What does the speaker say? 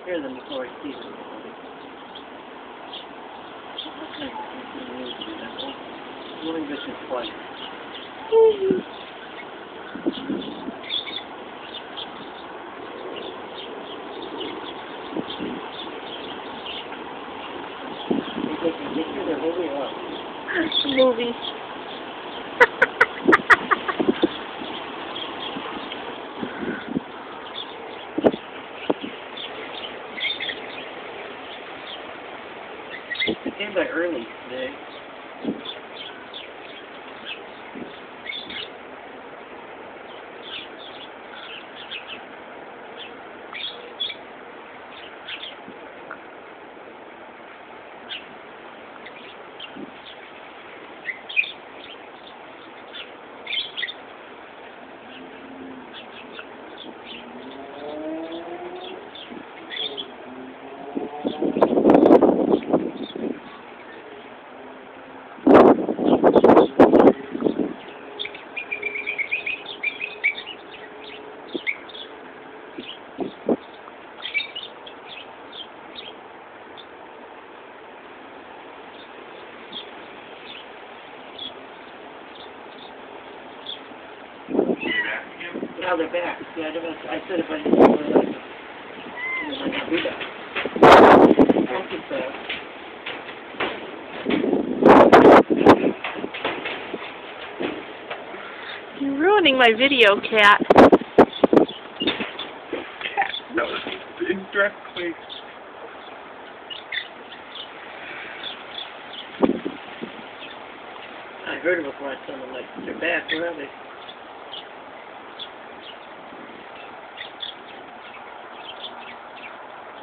hear them before I see them. Really good to play. Movie. It came by early today. Now they're back. Yeah, I said if I didn't do it, I might not be back. I'll get back. You're ruining my video, Cat. Cat, that was indirectly. I heard it before I told them, like, they're back. Where are they?